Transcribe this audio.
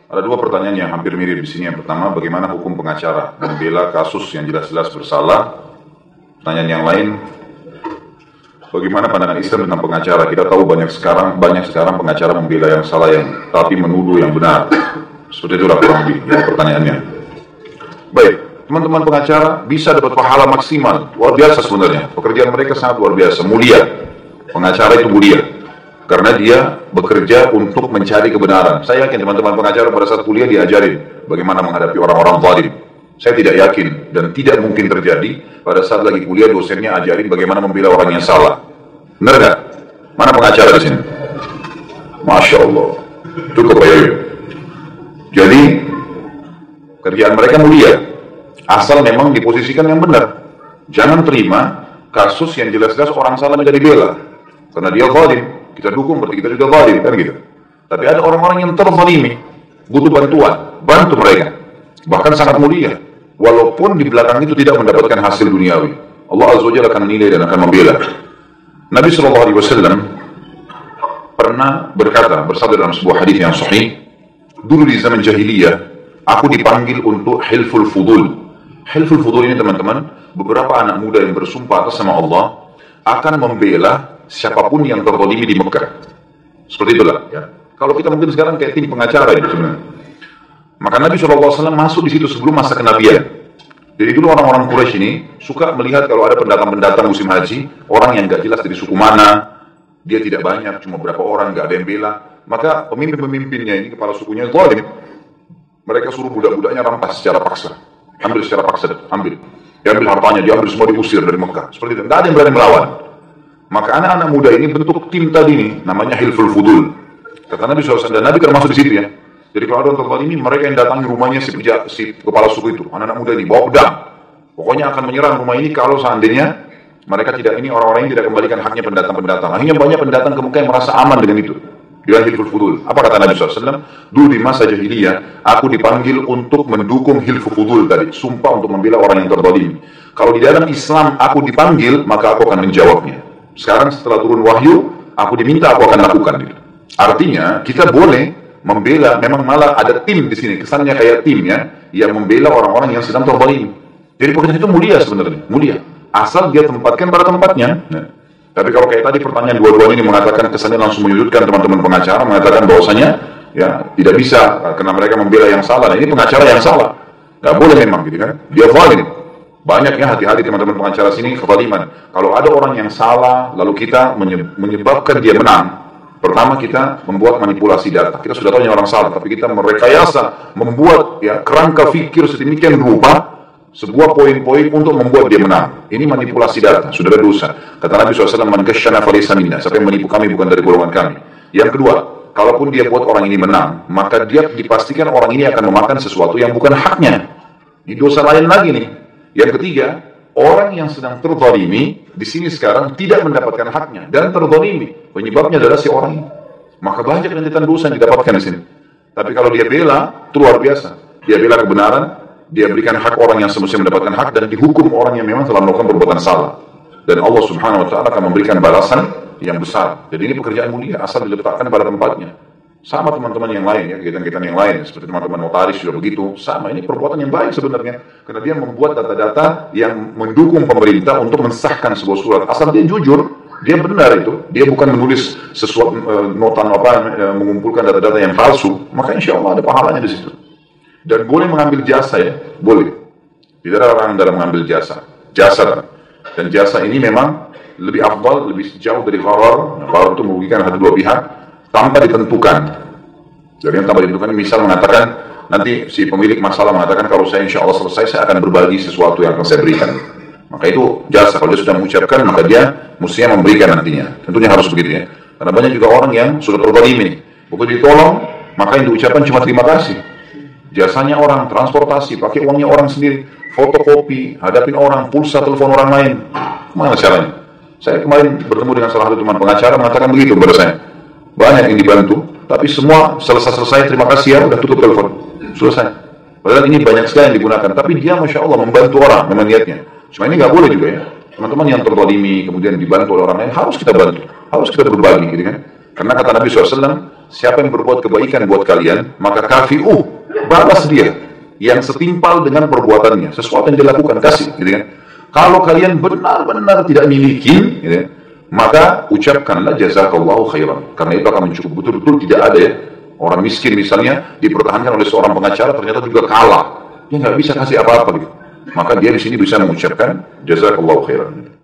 Ada dua pertanyaan yang hampir mirip di sini. Yang pertama, bagaimana hukum pengacara membela kasus yang jelas-jelas bersalah? Pertanyaan yang lain, bagaimana pandangan Islam tentang pengacara? Kita tahu banyak sekarang pengacara membela yang salah, tapi menuduh yang benar. Seperti itulah kurang lebih ya, pertanyaannya. Baik, teman-teman pengacara bisa dapat pahala maksimal, luar biasa sebenarnya. Pekerjaan mereka sangat luar biasa, mulia. Pengacara itu mulia, karena dia bekerja untuk mencari kebenaran. Saya yakin teman-teman pengacara pada saat kuliah diajarin bagaimana menghadapi orang-orang zalim. Saya tidak yakin dan tidak mungkin terjadi pada saat lagi kuliah dosennya ajarin bagaimana membela orang yang salah. Benar nggak? Mana pengacara di sini? Masya Allah, cukup ya. Jadi kerjaan mereka mulia, asal memang diposisikan yang benar. Jangan terima kasus yang jelas-jelas orang salah menjadi bela, karena dia zalim. Kita dukung, berarti kita juga zalim, kan gitu. Tapi ada orang-orang yang terzalimi, butuh bantuan, bantu mereka. Bahkan sangat mulia, walaupun di belakang itu tidak mendapatkan hasil duniawi. Allah Azza wa Jalla akan menilai dan akan membela. Nabi SAW pernah berkata, bersabda dalam sebuah hadis yang sahih, dulu di zaman jahiliyah, aku dipanggil untuk hilful fudul. Hilful fudul ini teman-teman, beberapa anak muda yang bersumpah atas nama Allah akan membela siapapun yang terzalimi di Mekah. Seperti itulah ya. Kalau kita mungkin sekarang kayak tim pengacara itu sebenarnya. Maka Nabi SAW masuk di situ sebelum masa kenabian. Jadi dulu orang-orang Quraisy ini suka melihat kalau ada pendatang-pendatang musim haji, orang yang gak jelas dari suku mana, dia tidak banyak, cuma berapa orang, gak ada yang bela. Maka pemimpin-pemimpinnya ini, kepala sukunya zalim. Mereka suruh budak-budaknya rampas secara paksa. Ambil secara paksa, ambil. Diambil hartanya, diambil semua, diusir dari Mekah. Seperti itu, tidak ada yang berani melawan. Maka anak-anak muda ini bentuk tim tadi nih, namanya Hilful Fudul. Kata Nabi SAW, dan Nabi termasuk di situ ya. Jadi kalau ada orang terzalimi, mereka yang datangi rumahnya si kepala suku itu, anak-anak muda ini, bawa pedang. Pokoknya akan menyerang rumah ini kalau seandainya mereka tidak, ini orang-orang ini tidak kembalikan haknya pendatang-pendatang. Akhirnya banyak pendatang ke Mekah yang merasa aman dengan itu. Dengan Hilful Fudul. Apa kata Nabi SAW? Dulu di masa jahiliyah, aku dipanggil untuk mendukung Hilful Fudul tadi. Sumpah untuk membela orang yang terzalimi. Kalau di dalam Islam aku dipanggil, maka aku akan menjawabnya. Sekarang setelah turun wahyu, aku diminta, aku akan lakukan. Artinya, kita boleh membela, memang malah ada tim di sini, kesannya kayak tim ya, yang membela orang-orang yang sedang terzalimi. Jadi pekerjaan itu mulia sebenarnya, mulia. Asal dia tempatkan pada tempatnya. Nah, tapi kalau kayak tadi pertanyaan dua-duanya ini mengatakan, kesannya langsung menyudutkan teman-teman pengacara, mengatakan bahwasanya ya tidak bisa karena mereka membela yang salah. Nah, ini pengacara yang salah, nggak boleh memang gitu kan? Dia zalim. Banyak ya, hati-hati teman-teman pengacara sini kezaliman. Kalau ada orang yang salah, lalu kita menyebabkan dia menang. Pertama kita membuat manipulasi data. Kita sudah tahu orang salah, tapi kita merekayasa, membuat ya kerangka fikir sedemikian rupa sebuah poin-poin untuk membuat dia menang. Ini manipulasi data, sudah ada dosa. Kata Nabi SAW, man ghasyana falaysa minna. Siapa yang menipu kami bukan dari golongan kami. Yang kedua, kalaupun dia buat orang ini menang, maka dia dipastikan orang ini akan memakan sesuatu yang bukan haknya. Ini dosa lain lagi nih. Yang ketiga, orang yang sedang terzalimi di sini sekarang tidak mendapatkan haknya dan terzalimi, penyebabnya adalah si orang ini. Maka banyak rentetan dosa yang didapatkan di sini. Tapi kalau dia bela, itu luar biasa. Dia bela kebenaran, dia berikan hak orang yang semestinya mendapatkan hak dan dihukum orang yang memang telah melakukan perbuatan salah. Dan Allah Subhanahu wa taala akan memberikan balasan yang besar. Jadi ini pekerjaan mulia asal diletakkan pada tempatnya. Sama teman-teman yang lain ya, kegiatan-kegiatan yang lain seperti teman-teman notaris juga begitu. Sama, ini perbuatan yang baik sebenarnya karena dia membuat data-data yang mendukung pemerintah untuk mensahkan sebuah surat. Asal dia jujur, dia benar itu. Dia bukan menulis sesuatu nota mengumpulkan data-data yang palsu, maka insya Allah ada pahalanya di situ. Dan boleh mengambil jasa ya, boleh. Tidak ada orang dalam mengambil jasa. Dan jasa ini memang lebih afdal, lebih jauh dari gharar. Gharar itu merugikan hati dua pihak tanpa ditentukan. Jadi yang tanpa ditentukan, misal mengatakan nanti si pemilik masalah mengatakan kalau saya insya Allah selesai saya akan berbagi sesuatu yang akan saya berikan. Maka itu jasa. Kalau dia sudah mengucapkan maka dia mestinya memberikan nantinya. Tentunya harus begitu ya. Karena banyak juga orang yang sudah terzalimi. Begitu ditolong maka yang diucapkan cuma terima kasih. Jasanya orang, transportasi, pakai uangnya orang sendiri, fotokopi, hadapin orang, pulsa, telepon orang lain. Mana caranya? Saya kemarin bertemu dengan salah satu teman pengacara mengatakan begitu kepada saya. Banyak yang dibantu, tapi semua selesai terima kasih ya, udah tutup telepon, selesai. Padahal ini banyak sekali yang digunakan, tapi dia Masya Allah membantu orang, memang niatnya. Cuma ini nggak boleh juga ya, teman-teman yang terzalimi kemudian dibantu oleh orang lain, harus kita bantu, harus kita berbagi gitu kan. Karena kata Nabi SAW, siapa yang berbuat kebaikan buat kalian, maka kafi'uh, balas dia yang setimpal dengan perbuatannya, sesuatu yang dilakukan, kasih, gitu kan. Kalau kalian benar-benar tidak miliki, gitu kan, maka ucapkanlah jazakallahu khairan, karena itu akan mencukupi. Betul-betul tidak ada ya orang miskin misalnya dipertahankan oleh seorang pengacara ternyata juga kalah, dia nggak bisa kasih apa-apa gitu. Maka dia di sini bisa mengucapkan jazakallahu khairan.